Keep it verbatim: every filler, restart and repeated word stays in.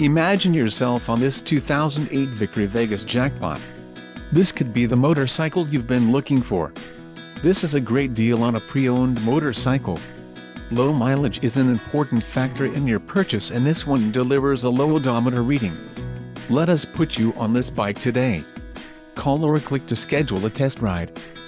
Imagine yourself on this two thousand eight Victory Vegas Jackpot. This could be the motorcycle you've been looking for. This is a great deal on a pre-owned motorcycle. Low mileage is an important factor in your purchase, and this one delivers a low odometer reading. Let us put you on this bike today. Call or click to schedule a test ride.